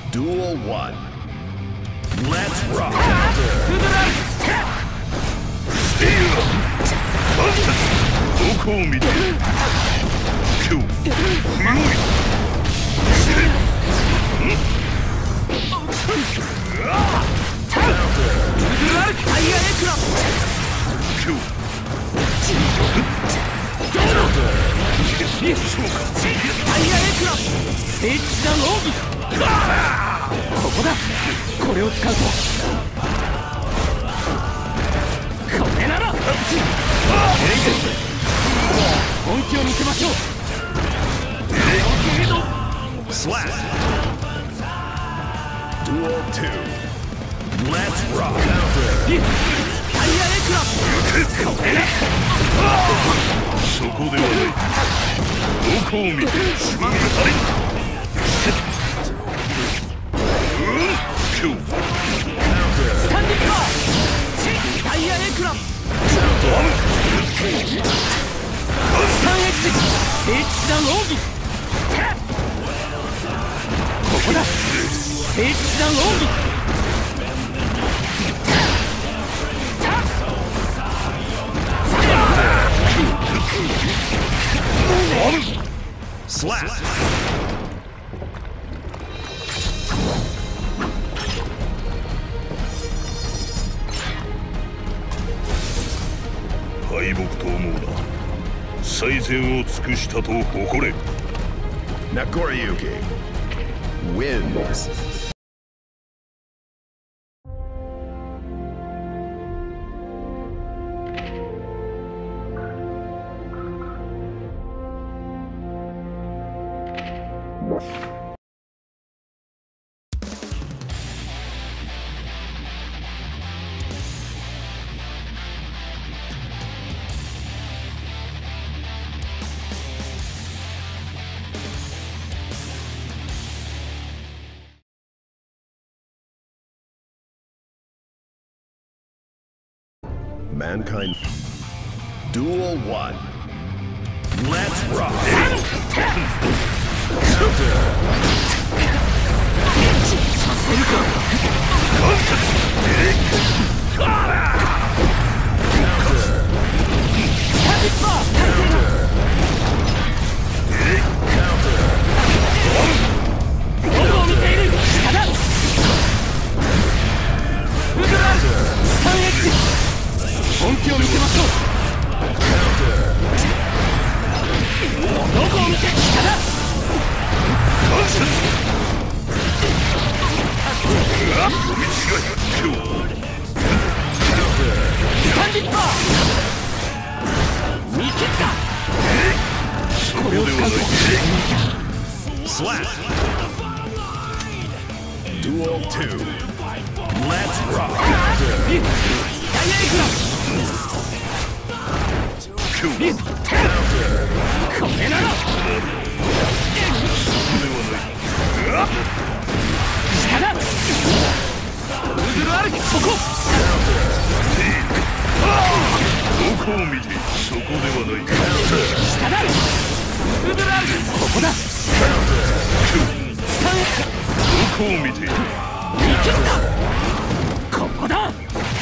Duel 1. Let's rock. ここだ。これを使うとこれなら本気を見せましょう。 Slap. Duel 2. Let's rock. タイヤエクラこれなそこではない。どこを見てしまいなさい。 スタンディングパータイヤエクラスタンエッジH段奥義ここだH段奥義 Slap. 敗北と思うな。最善を尽くしたと誇れ。 Nagoriyuki wins. Mankind. Duel 1. Let's rock. Counter. 本気を見せましょう。どこを見て下だ。スタンディッパー見切った。これを使うと Slap. Duel 2. Let's rock. ダイヤエクラこれなら下だ。ウズルアルキそこどこを見てそこではない。 下だ。ウズルアルキここだ。スタンどこを見て見切ったここだ。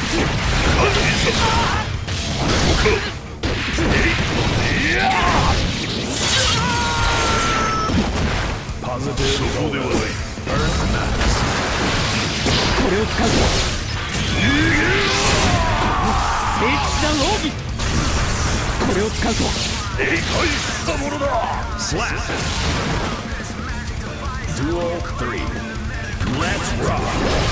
Positive. そこではない。 これを使うと聖騎士団奥義これを使うと理解したものだ。 Slap. Duel 3. Let's rock.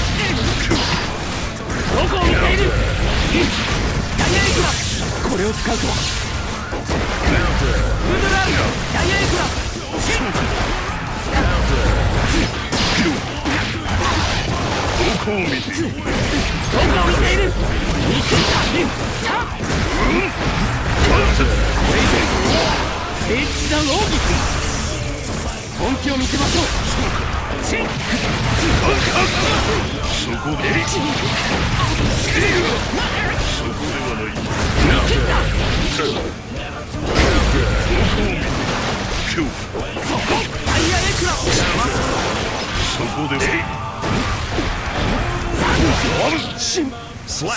どこを見ている。ダイヤエクラこれを使うとウズルアルダイヤエクラどこを見てどこを見ている。見切ったさあこれ以上聖騎士団奥義本気を見せましょう。 そこではない。 見切ったどこを見てそこダイヤエクラそこでは Slap.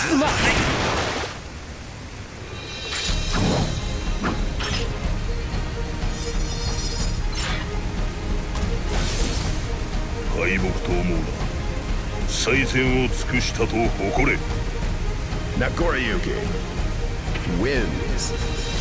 敗北と思うな。最善を尽くしたと誇れ。 Nagoriyuki wins.